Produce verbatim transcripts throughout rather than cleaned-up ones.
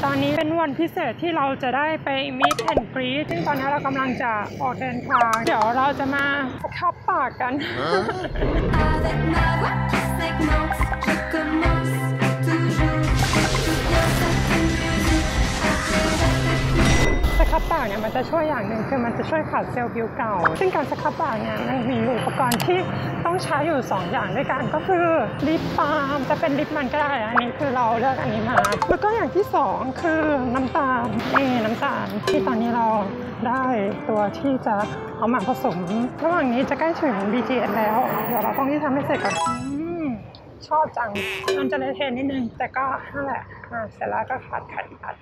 ตอนนี้เป็นวันพิเศษที่เราจะได้ไป meet and greet ซึ่งตอนนี้เรากำลังจะออกเดินทางเดี๋ยวเราจะมาคับปากกันสครับปากเนี่ยมันจะช่วยอย่างหนึ่งคือมันจะช่วยขัดเซลล์ผิวเก่าซึ่งการสครับปากเนี่ยมันมีอุปกรณ์ที่ต้องใช้อยู่สองอย่างด้วยกันก็คือลิปบาล์มจะเป็นลิปมันก็ได้อันนี้คือเราเลือกอันนี้มาแล้วก็อย่างที่สองคือน้ำตาลนี่น้ำตาลที่ตอนนี้เราได้ตัวที่จะเอามาผสมระหว่างนี้จะใกล้ถึง บี ที เอส แล้วเดี๋ยวเราต้องที่ทำให้เสร็จก่อนชอบจังมันจะเลยเทนิดนึงแต่ก็นั่นแหละเสร็จแล้วก็ขัดขัดขัด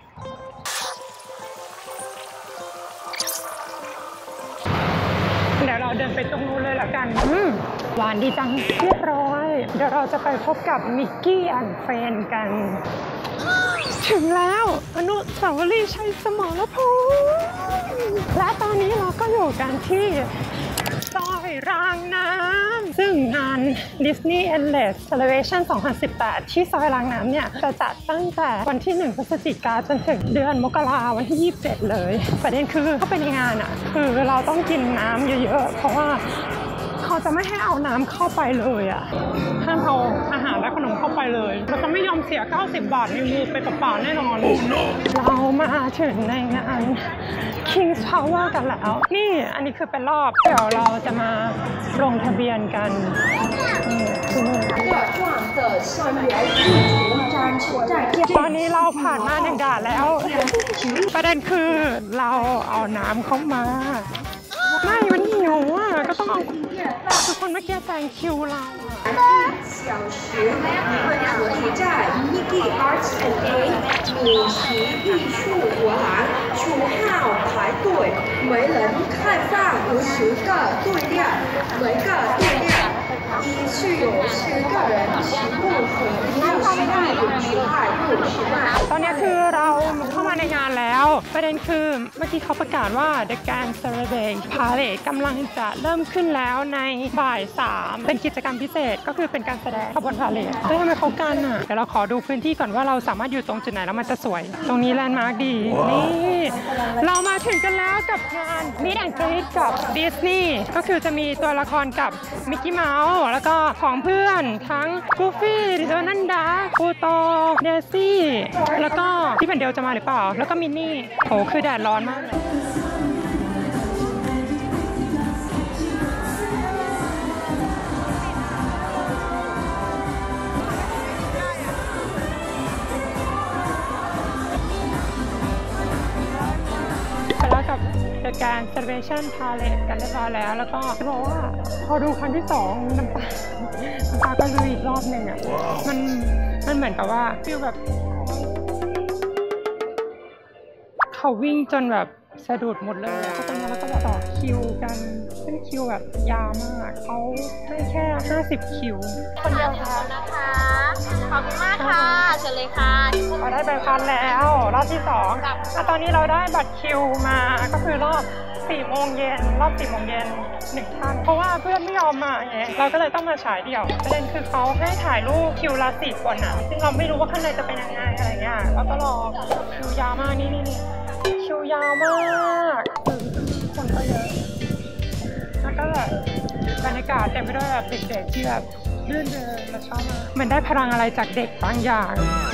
เดี๋ยวเราเดินไปตรงนู้นเลยละกันหวานดีจังเรียบร้อยเดี๋ยวเราจะไปพบกับมิกกี้แอนด์เฟรนด์กันถึงแล้วอนุสาวรีย์ชัยสมรภูมิและตอนนี้เราก็อยู่กันที่ซอยรางน้ำซึ่งงาน Disney Endless Celebration สองพันสิบแปดที่ซอยรางน้ำเนี่ยจะจัดตั้งแต่วันที่หนึ่งพฤศจิกายนจนถึงเดือนมกราวันที่ยี่สิบเจ็ดเลยประเด็นคือเข้าไปในงานอ่ะคือเราต้องกินน้ำเยอะๆเพราะว่าเขาจะไม่ให้เอาน้ำเข้าไปเลยอ่ะห้ามเอาอาหารและขนมเข้าไปเลยเราจะไม่ยอมเสียเก้าสิบบาทในมือไปเปล่าๆแน่นอน oh, no. เรามาถึงในงาน King's Power กันแล้วนี่อันนี้คือเป็นรอบเดี๋ยวเราจะมาลงทะเบียนกันตอนนี้เราผ่านมาหนึ่งด่านแล้วประเด็นคือเราเอาน้ำเข้ามาไม่มันหิวอ่ะก็ต้องเอาทุกคนเมื่อกี้แซงคิวเรา小时合体站 Mickey Arts and A 米奇艺术活廊楚号排队每人开放五十个对量每个对量依序有十个人起步和六十万五十块六十万ตอนนี้คือเราเข้ามาในงานแล้วประเด็นคือเมื่อกี้เขาประกาศว่า The Grand Celebrate Parade กำลังจะเริ่มขึ้นแล้วในบ่ายสามเป็นกิจกรรมพิเศษก็คือเป็นการแสดงขบวนพาเลทเฮ้ยทำไมเขากันอ่ะเดี๋ยวเราขอดูพื้นที่ก่อนว่าเราสามารถอยู่ตรงจุดไหนแล้วมันจะสวยตรงนี้แลนด์มาร์คดีนี่เรามาถึงกันแล้วกับงาน Meet and Greet กับดิสนีย์ก็คือจะมีตัวละครกับมิกกี้เมาส์แล้วก็ของเพื่อนทั้งกูฟี่โดนัลด์ดักปูโตเดซี่แล้วก็ที่เป็นเดียวจะมาหรือเปล่าแล้วก็มินนี่โหคือแดดร้อนมากเลยThe Grand Celebration Parade กันเรียบร้อยแล้วแล้วก็จะบอกว่าพอดูครั้งที่สองน้ำตาน้ำตาก็ลุยอีกรอบหนึ่งอ่ะมันมันเหมือนกับว่าฟีลแบบเขาวิ่งจนแบบสะดุดหมดเลยแล้วก็ตอนนี้เราก็มาต่อคิวกันซึ่งคิวแบบยาวมากเขาให้แค่ห้าสิบคิวคนเดียวค่ะนะคะขอบคุณมากค่ะเชิญเลยค่ะเราได้ใบพันแล้วรอบที่สองแล้วตอนนี้เราได้บัตรคิวมาก็คือรอบสี่โมงเย็นรอบสี่โมงเย็นหนึ่งท่านเพราะว่าเพื่อนไม่ยอมมาไงเราก็เลยต้องมาฉายเดี่ยวประเด็นคือเขาให้ถ่ายรูปคิวละสี่คนอ่ะซึ่งเราไม่รู้ว่าข้างในจะเป็นยังไงอะไรเงี้ยแล้วก็รอคิวยาวมากนี่นี่นี่คิวยาวมากคนก็เยอะแล้วก็แบบบรรยากาศเต็มไปด้วยแบบเด็กๆที่แบบลื่นเริงและชอบมากเหมือนได้พลังอะไรจากเด็กบางอย่าง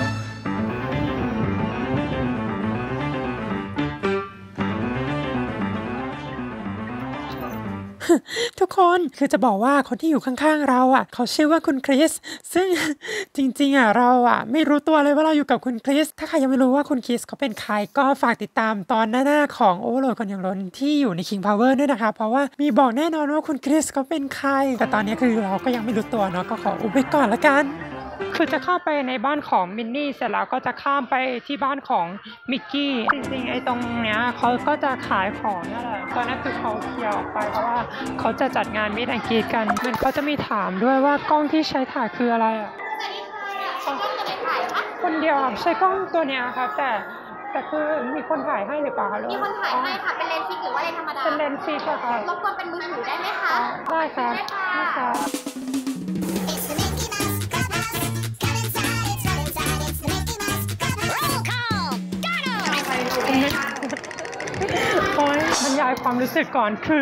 ทุกคนคือจะบอกว่าคนที่อยู่ข้างๆเราอ่ะเขาชื่อว่าคุณคริสซึ่งจริงๆอ่ะเราอ่ะไม่รู้ตัวเลยว่าเราอยู่กับคุณคริสถ้าใครยังไม่รู้ว่าคุณคริสเขาเป็นใครก็ฝากติดตามตอนหน้าๆของโอเวอร์โหลดคนอย่างล้นที่อยู่ใน King Power ด้วยนะคะเพราะว่ามีบอกแน่นอนว่าคุณคริสเขาเป็นใครแต่ตอนนี้คือเราก็ยังไม่รู้ตัวเนาะก็ขออุบไว้ก่อนละกันคือจะเข้าไปในบ้านของมินนี่เสร็จแล้วก็จะข้ามไปที่บ้านของมิกกี้จริงๆไอ้ตรงเนี้ยเขาก็จะขายของนั่นแหละตอนนั้นคือเขาเคลียร์ออกไปเพราะว่าเขาจะจัดงานมิตรแอนด์กรีทกันเหมือนเขาจะมีถามด้วยว่ากล้องที่ใช้ถ่ายคืออะไรอ่ะคนเดียวใช้กล้องตัวเนี้ยครับแต่แต่คือมีคนถ่ายให้หรือเปล่ามีคนถ่ายให้ค่ะเป็นเลนส์ฟิกหรือว่าเลนส์ธรรมดาเป็นเลนส์ฟิกค่ะรบกวนเป็นมือถือได้ไหมคะได้ครับได้ครับายความรู้สึกก่อนคือ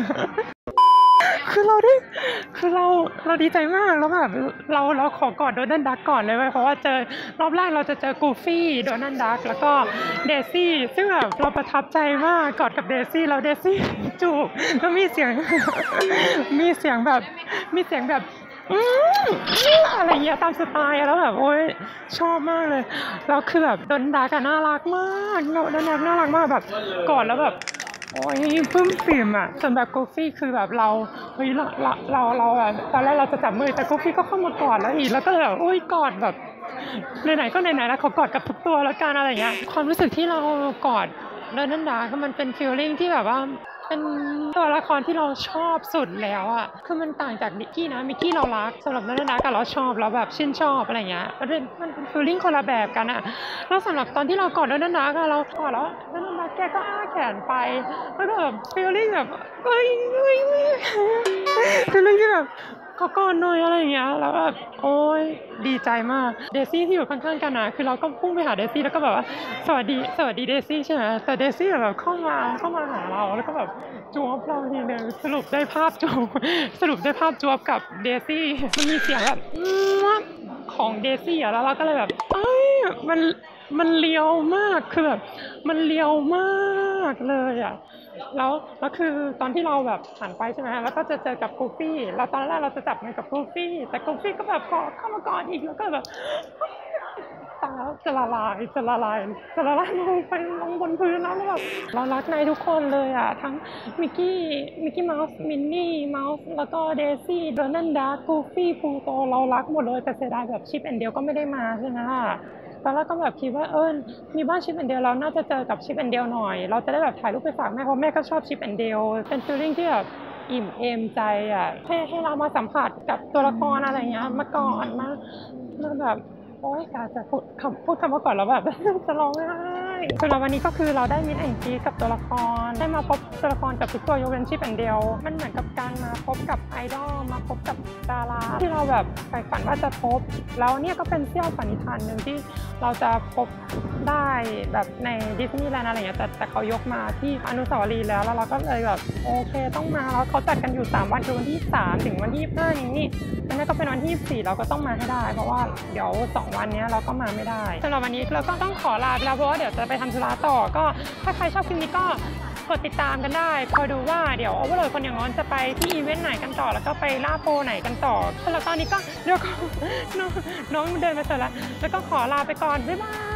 คือเราได้คือเราเราดีใจมากแล้วแบบเราเราขอกอดโดนัลด์ดักก่อนเลยเพราะว่าเจอรอบแรกเราจะเจอกูฟี่โดนัลด์ดักแล้วก็เดซี่ซึ่งแบบเราประทับใจมากกอดกับเดซี่แล้วเดซี่จูบแล้วมีเสียง มีเสียงแบบมีเสียงแบบอืมอะไรเงี้ยตามสไตล์แล้วแบบโอ๊ยชอบมากเลยแล้วคือแบบโดนัลด์ดักน่ารักมากโดนัลด์ดักน่ารักมากแบบกอดแล้วแบบโอ้ยปลื้มปิ่มอ่ะส่วนแบบกูฟี่คือแบบเราเฮ้ยเราเราเราเราแบบตอนแรกเราจะจับมือแต่กูฟี่ก็เข้ามากอดแล้วอีกแล้วก็แบบโอ้ยกอดแบบไหนๆก็ไหนๆแล้วเขากอดกับทุกตัวแล้วกันอะไรเงี้ยความรู้สึกที่เรากอดโดนัลด์ดักมันเป็นฟีลลิ่งที่แบบว่าเป็นตัวละครที่เราชอบสุดแล้วอ่ะคือมันต่างจากมิกกี้นะมิกกี้เรารักสำหรับโดนัลด์ดักกับเราชอบเราแบบชื่นชอบอะไรเงี้ยมันเป็นมันเป็นฟีลลิ่งคนละแบบกันอ่ะแล้วสำหรับตอนที่เรากอดโดนัลด์ดักเรากอดแล้วโดนัลด์ดักแกก็อ้าแขนไปแล้วก็แบบฟีลลิ่งแบบเอ้ยเอ้ยฟีลลิ่งที่แบบขอกอดหน่อยอะไรอย่างเงี้ยแล้วแบบโอ๊ยดีใจมากเดซี่ที่อยู่ข้างๆกันนะคือเราก็พุ่งไปหาเดซี่แล้วก็แบบว่าสวัสดีสวัสดีเดซี่ใช่ไหมแต่เดซี่แบบเข้ามาเข้ามาหาเราแล้วก็แบบจวบเราทีนึงสรุปได้ภาพจวบสรุปได้ภาพจวบกับเดซี่มันมีเสียงแบบของเดซี่อะแล้วเราก็เลยแบบเอ้ยมันมันเลียวมากคือแบบมันเลียวมากเลยอะแล้วแล้วคือตอนที่เราแบบหันไปใช่ไหมแล้วก็จะเจอกับกูฟี่แล้วตอนแรกเราจะจับมือกับกูฟี่แต่กูฟี่ก็แบบกอดเข้ามากอดอีกแล้วก็แบบตาจะละลายจะละลายจะละลายลงไปลงบนพื้นแล้วแบบเรารักนายทุกคนเลยอ่ะทั้งมิกกี้มิกกี้เมาส์มินนี่เมาส์แล้วก็เดซี่โดนัลด์ดักกูฟี่ปูโตเรารักหมดเลยแต่เสียดายแบบชิปแอนเดลก็ไม่ได้มาใช่ไหมล่ะตอนแรกก็แบบคิดว่าเออมีบ้านชิปแอนเดลเราน่าจะเจอกับชิปแอนเดลหน่อยเราจะได้แบบถ่ายรูปไปฝากแม่เพราะแม่ก็ชอบชิปแอนเดลเป็นฟีลลิ่งที่แบบอิ่มเอมใจอ่ะให้ให้เรามาสัมผัสกับตัวละครอะไรเงี้ยมาก่อนมามาแบบโอ๊ยกาจะพูดคำพูดคำว่าก่อนแล้วแบบ จะร้องไห้สำหรับวันนี้ก็คือเราได้มิตแอนจีกับตัวละครได้มาพบตัวละครกับทุกตัวยกเว้นชิปแอนเดลมันเหมือนกับการมาพบกับไอดอลมาพบกับดาราที่เราแบบใฝ่ฝันว่าจะพบแล้วเนี่ยก็เป็นเสี้ยวฝันนิทานหนึ่งที่เราจะพบได้แบบในดิสนีย์แลนด์อะไรเงี้ยแต่แต่เขายกมาที่อนุสาวรีย์แล้วแล้วเราก็เลยแบบโอเคต้องมาแล้วเขาจัดกันอยู่สามวันคือวันที่สามถึงวันที่ยี่สิบห้านี้แล้วนี่ก็เป็นวันที่ยี่สิบสี่เราก็ต้องมาให้ได้เพราะว่าเดี๋ยวสองวันนี้เราก็มาไม่ได้สำหรับวันนี้เราก็ต้องขอลาไปแล้วเพราะว่าเดี๋ยวจะไปทำธุระต่อก็ถ้าใครชอบคลิปนี้ก็กดติดตามกันได้คอยดูว่าเดี๋ยวโอเวอร์โหลดคนอย่างน้อนจะไปที่อีเวนต์ไหนกันต่อแล้วก็ไปล่าโปรไหนกันต่อสำหรับตอนนี้ก็เดี๋ยวน้องน้องเดินมาเสร็จแล้วแล้วก็ขอลาไปก่อนบ๊ายบาย